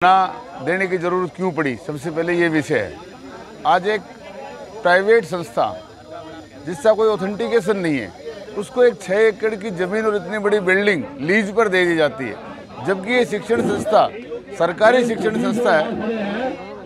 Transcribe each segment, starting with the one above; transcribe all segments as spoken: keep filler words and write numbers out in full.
ना देने की जरूरत क्यों पड़ी, सबसे पहले ये विषय है। आज एक प्राइवेट संस्था जिसका कोई ऑथेंटिकेशन नहीं है, उसको एक छः एकड़ की जमीन और इतनी बड़ी बिल्डिंग लीज पर दे दी जाती है, जबकि ये शिक्षण संस्था सरकारी शिक्षण संस्था है।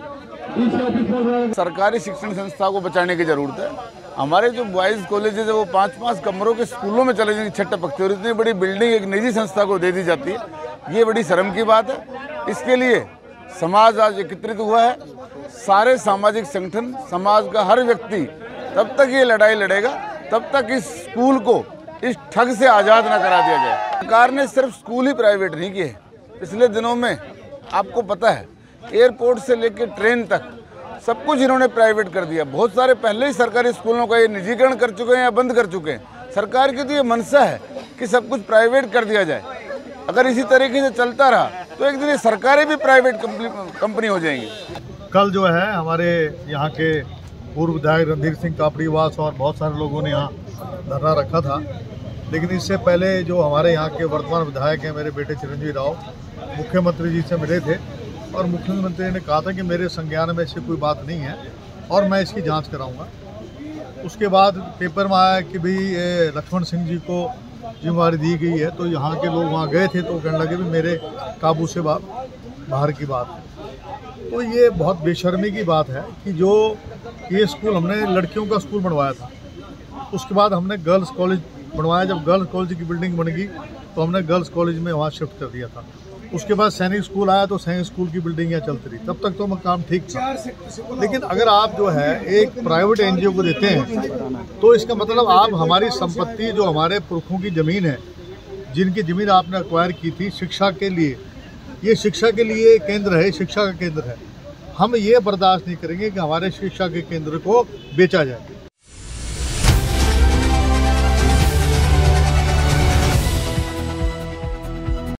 सरकारी शिक्षण संस्था को बचाने की जरूरत है। हमारे जो बॉयज़ कॉलेजेस है वो पाँच पाँच कमरों के स्कूलों में चले जाएंगे, छठ पकते, और इतनी बड़ी बिल्डिंग एक निजी संस्था को दे दी जाती है। ये बड़ी शर्म की बात है। इसके लिए समाज आज एकत्रित हुआ है। सारे सामाजिक संगठन, समाज का हर व्यक्ति तब तक ये लड़ाई लड़ेगा तब तक इस स्कूल को इस ठग से आज़ाद न करा दिया जाए। सरकार ने सिर्फ स्कूल ही प्राइवेट नहीं किए। पिछले दिनों में आपको पता है, एयरपोर्ट से लेकर ट्रेन तक सब कुछ इन्होंने प्राइवेट कर दिया। बहुत सारे पहले ही सरकारी स्कूलों का ये निजीकरण कर चुके हैं या बंद कर चुके हैं। सरकार की तो ये मनसा है कि सब कुछ प्राइवेट कर दिया जाए। अगर इसी तरीके से चलता रहा तो एक दिन ये सरकारें भी प्राइवेट कंपनी हो जाएंगी। कल जो है हमारे यहाँ के पूर्व विधायक रणधीर सिंह कापड़ीवास और बहुत सारे लोगों ने यहाँ धरना रखा था, लेकिन इससे पहले जो हमारे यहाँ के वर्तमान विधायक हैं, मेरे बेटे चिरंजीवी राव, मुख्यमंत्री जी से मिले थे और मुख्यमंत्री ने कहा था कि मेरे संज्ञान में ऐसी कोई बात नहीं है और मैं इसकी जांच कराऊंगा। उसके बाद पेपर में आया कि भाई लक्ष्मण सिंह जी को जिम्मेदारी दी गई है, तो यहाँ के लोग वहाँ गए थे तो कहने लगे भी मेरे काबू से बाहर की बात है। तो ये बहुत बेशर्मी की बात है कि जो ये स्कूल हमने लड़कियों का स्कूल बनवाया था, उसके बाद हमने गर्ल्स कॉलेज बनवाया। जब गर्ल्स कॉलेज की बिल्डिंग बन गई तो हमने गर्ल्स कॉलेज में वहाँ शिफ्ट कर दिया था। उसके बाद सैनिक स्कूल आया तो सैनिक स्कूल की बिल्डिंग यहाँ चलती रही, तब तक तो मैं काम ठीक था। लेकिन अगर आप जो है एक प्राइवेट एनजीओ को देते हैं तो इसका मतलब आप हमारी संपत्ति, जो हमारे पुरखों की ज़मीन है, जिनकी ज़मीन आपने एक्वायर की थी शिक्षा के लिए, ये शिक्षा के लिए केंद्र है, शिक्षा का केंद्र है, हम ये बर्दाश्त नहीं करेंगे कि हमारे शिक्षा के केंद्र को बेचा जाए।